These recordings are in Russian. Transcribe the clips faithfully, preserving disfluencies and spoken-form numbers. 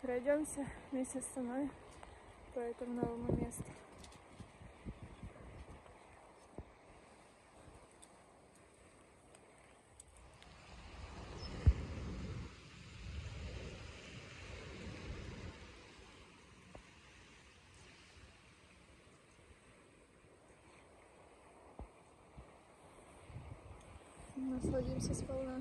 Пройдемся вместе со мной по этому новому месту. Насладимся сполна.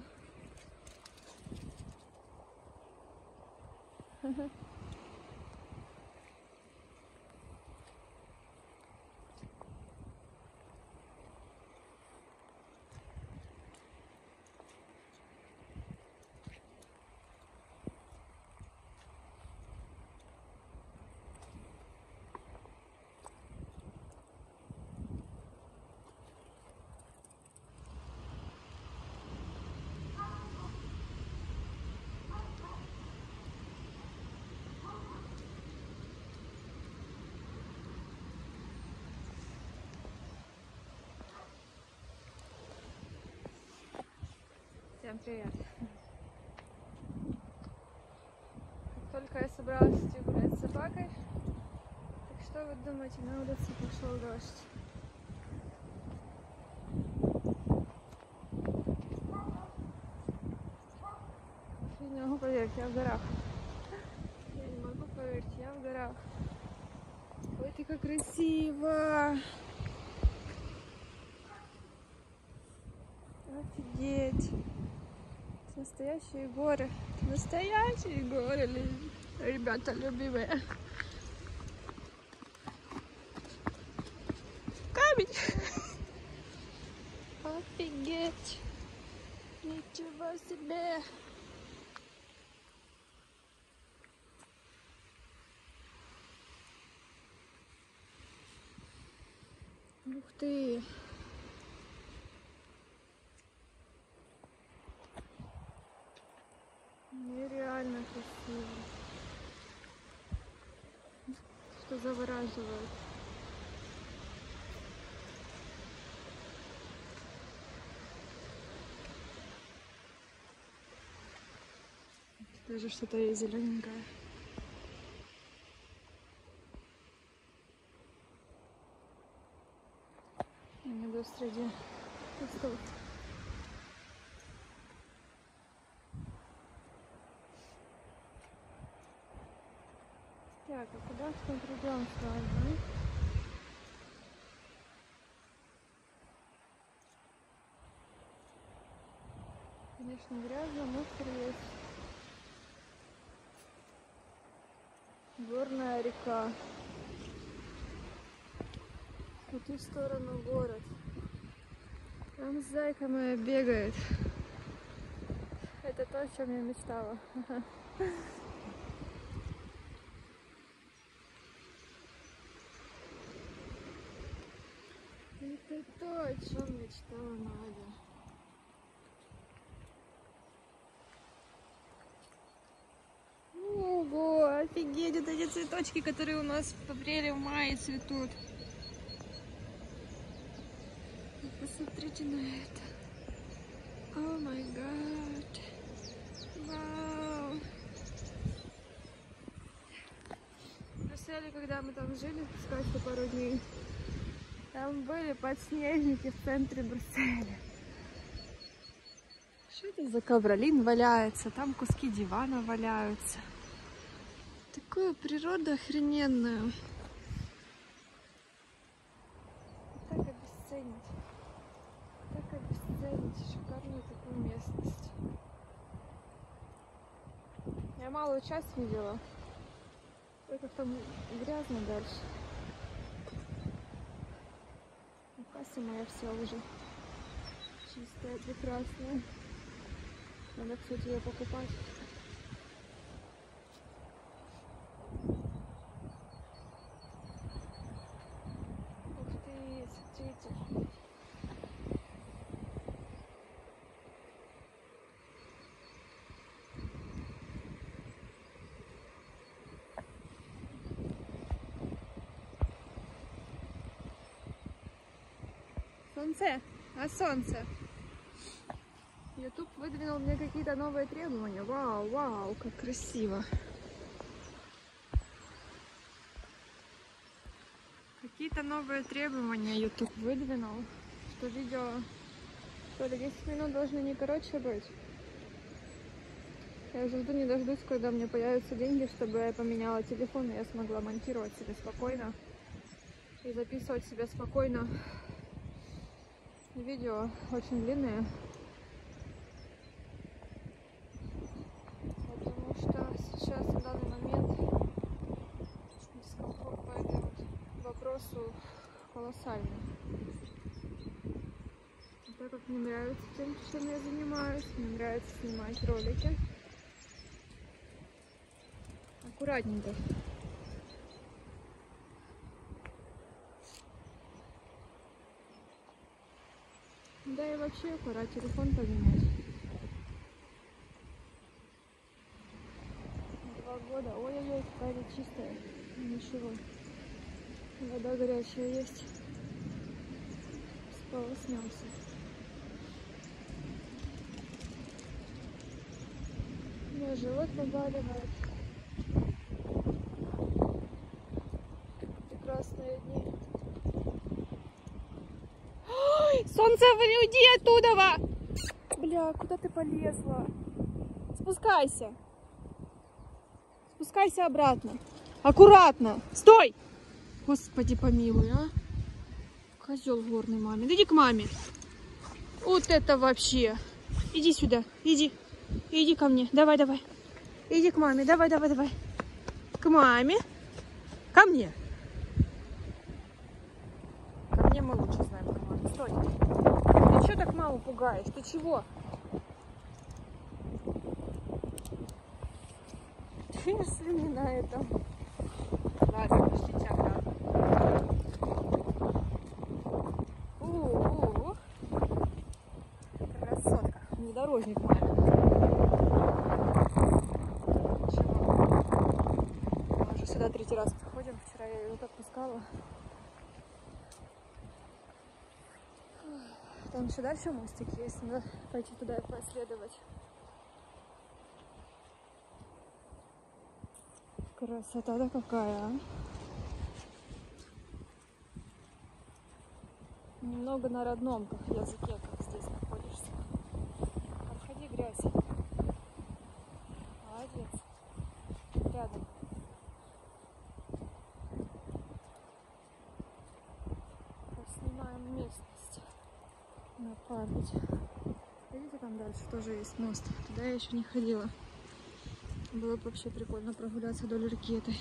Всем привет! Только я собралась идти гулять с собакой. Так что вы думаете, на улице пошел дождь. Я не могу поверить, я в горах. Я не могу поверить, я в горах. Ой, ты как красиво! Офигеть! Настоящие горы. Настоящие горы, ребята любимые. Камень! Офигеть! Ничего себе! Ух ты! Нереально красиво. Что завораживает. Даже что-то есть зелененькое. Я иду среди кустов. Так, а куда мы придем с вами? Конечно, грязно, мусор есть. Горная река. По ту сторону город. Там зайка моя бегает. Это то, о чем я мечтала. Это то, о чем мечтала Надя. Ого, офигеть, вот эти цветочки, которые у нас в апреле, в мае цветут. Посмотрите на это. О май гад. Вау. В Брюсселе, когда мы там жили, сказать, пару дней, там были подснежники в центре Брюсселя. Что это за ковролин валяется? Там куски дивана валяются. Такую природу охрененную. Так обесценить. Так обесценить шикарную такую местность. Я малую часть видела. Только там грязно дальше. Касса моя вся уже чистая, прекрасная. Надо, кстати, ее покупать. Ух ты, смотрите. Солнце, а солнце. YouTube выдвинул мне какие-то новые требования. Вау, вау, как красиво. Какие-то новые требования YouTube выдвинул, что видео то ли десять минут должны не короче быть. Я уже жду не дождусь, когда мне появятся деньги, чтобы я поменяла телефон, и я смогла монтировать себе спокойно и записывать себе спокойно видео очень длинные. Потому что сейчас, на данный момент, дискомфорт по этому вопросу колоссальный. И так как мне нравится тем, чем я занимаюсь, мне нравится снимать ролики. Аккуратненько. Да и вообще пора телефон поменять. Два года. Ой-ой-ой, какая-то чистая. Ничего. Вода горячая есть. Сполоснемся. У меня живот побаливает. Прекрасные дни. Ой, солнце, уйди оттуда! Бля, куда ты полезла? Спускайся. Спускайся обратно. Аккуратно. Стой! Господи помилуй, а. Козел горный маме. Иди к маме. Вот это вообще. Иди сюда. Иди. Иди ко мне. Давай, давай. Иди к маме. Давай, давай, давай. К маме. Ко мне. Ко мне мы лучше знаем, ко маме. Стой. Ты что так маму пугаешь? Ты чего? Если не на этом. Ладно, пустите обратно. У-у-у. Красотка. Внедорожник маме. Ничего. Мы уже сюда третий раз приходим. Вчера я ее так пускала. Там еще дальше мостик есть. Надо пойти туда и поисследовать. Красота-то какая, а? Немного на родном как языке, как здесь находишься. Обходи грязь. Молодец. Рядом. Поснимаем местность на память. Видите, там дальше тоже есть мост. Туда я еще не ходила. Было бы вообще прикольно прогуляться вдоль реки этой.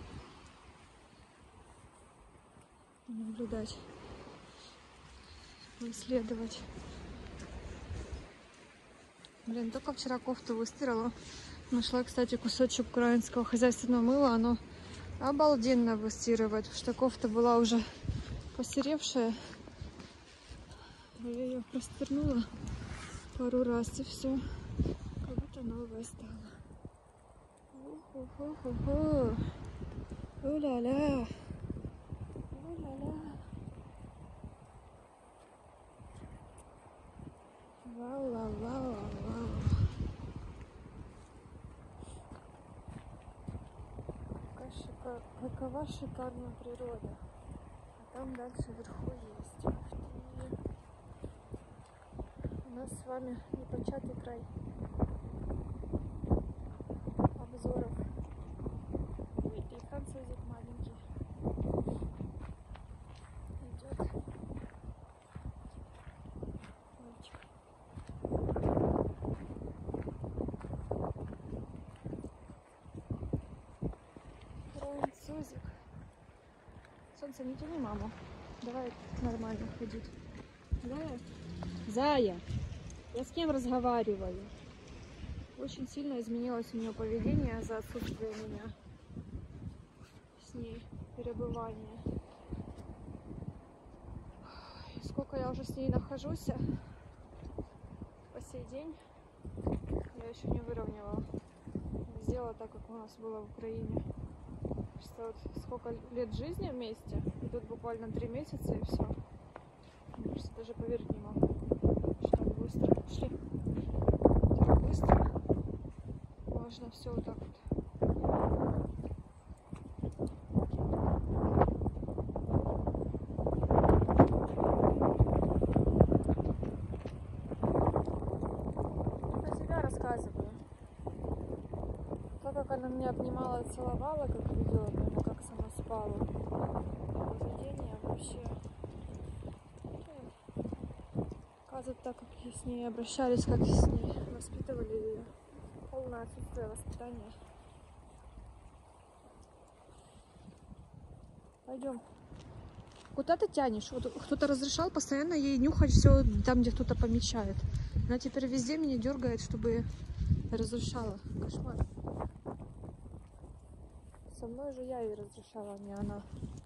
Наблюдать. Исследовать. Блин, только вчера кофту выстирала. Нашла, кстати, кусочек украинского хозяйственного мыла. Оно обалденно выстирывает, потому что кофта была уже посеревшая. Я ее простернула пару раз и все. Как будто новая стала. Хо-хо-хо-хо. У-ля-ля. У-ля-ля. Вау-вау-вау-вау. Какова шикарная природа. А там дальше вверху есть. У нас с вами непочатый край обзоров. Ой, и французик маленький идет. Мальчик. Французик. Солнце, не тяни маму. Давай нормально ходить. Зая? Зая, я с кем разговариваю? Очень сильно изменилось у нее поведение за отсутствие меня с ней перебывания. И сколько я уже с ней нахожусь по сей день, я еще не выровняла. Не сделала так, как у нас было в Украине. Что вот сколько лет жизни вместе, и тут буквально три месяца и все. Я просто даже поверить не могу, что так быстро. Шли. Так быстро. Можно все вот так вот. она меня обнимала, целовала, как видела, прямо как сама спала. Поведение вообще. Оказывается, так как с ней обращались, как с ней воспитывали ее. Полное отсутствие воспитания. Пойдем. Куда ты тянешь? Вот кто-то разрешал постоянно ей нюхать все там, где кто-то помечает. Она теперь везде меня дергает, чтобы разрешала. Кошмар. Со мной же я ей разрешала, а не она.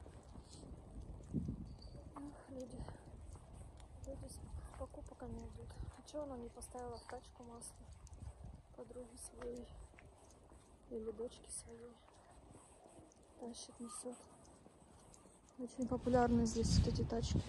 Ах, люди. Люди с покупками идут. А чего она не поставила в тачку масло? Подруги своей. Или дочки своей. Тащит, несет. Очень популярны здесь вот эти тачки.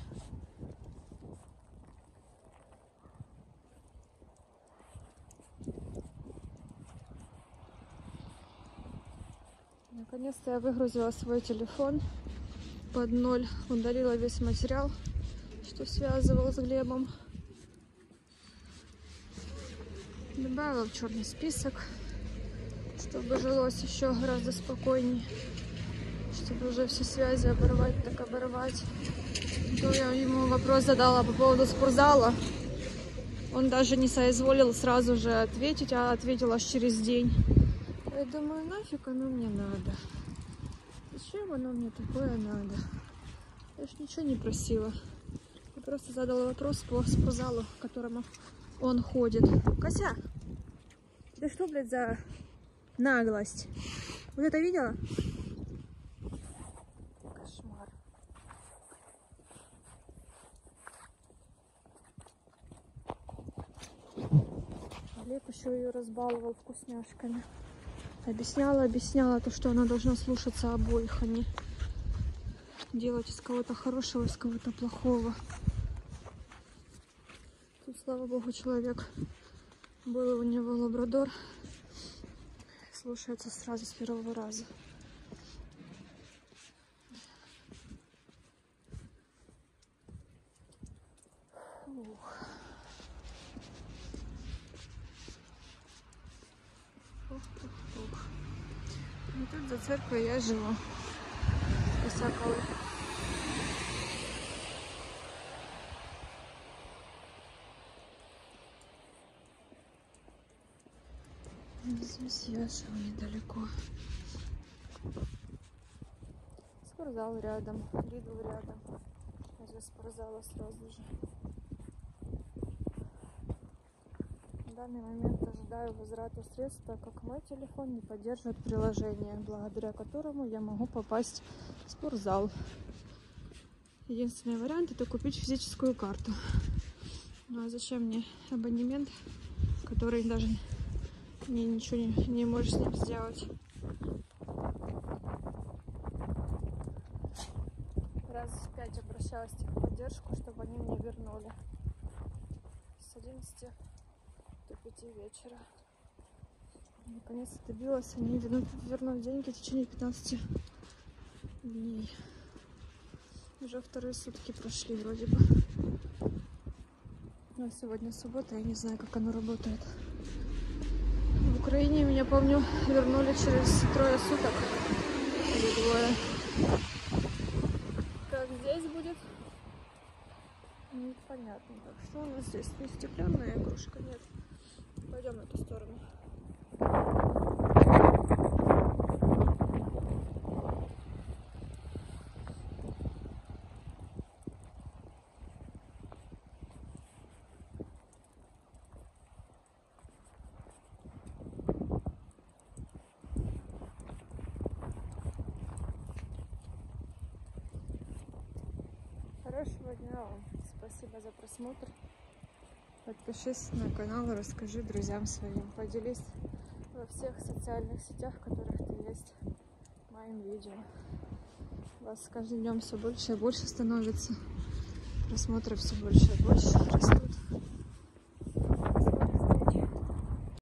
Наконец-то я выгрузила свой телефон под ноль, удалила весь материал, что связывал с Глебом. Добавила в черный список, чтобы жилось еще гораздо спокойнее, чтобы уже все связи оборвать, так оборвать. То я ему вопрос задала по поводу спортзала. Он даже не соизволил сразу же ответить, а ответил аж через день. Я думаю, нафиг оно мне надо? Зачем оно мне такое надо? Я ж ничего не просила. Я просто задала вопрос по спортзалу, к которому он ходит. Кося, ты что, блядь, за наглость? Вот это видела? Кошмар. Глеб еще ее разбаловал вкусняшками. Объясняла, объясняла то, что она должна слушаться обоих, а не делать из кого-то хорошего, из кого-то плохого. Тут, слава богу, человек был у него лабрадор. Слушается сразу с первого раза. Ух. Ух, ух, ух. И тут за церковью я живу. Исаковой. Здесь я живу недалеко. Спортзал рядом, Лидл рядом. Возле спортзала сразу же. В данный момент ожидаю возврата средств, так как мой телефон не поддерживает приложение, благодаря которому я могу попасть в спортзал. Единственный вариант — это купить физическую карту. Ну а зачем мне абонемент, который даже мне ничего не, не можешь с ним сделать? Раз в пять обращалась в техподдержку, чтобы они мне вернули. С одиннадцати до пяти вечера. Наконец-то добилась, они вернут, вернут деньги в течение пятнадцати дней. Уже вторые сутки прошли вроде бы. Но сегодня суббота, я не знаю, как оно работает. В Украине, меня помню, вернули через трое суток. Или двое. Как здесь будет? Непонятно. Так, что у нас здесь? Не стеклянная игрушка? Нет. Пойдем на эту сторону. Хорошего дня вам. Спасибо за просмотр. Подпишись на канал, расскажи друзьям своим. Поделись во всех социальных сетях, в которых ты есть, моим видео. Вас с каждым днем все больше и больше становится. Просмотры все больше и больше растут.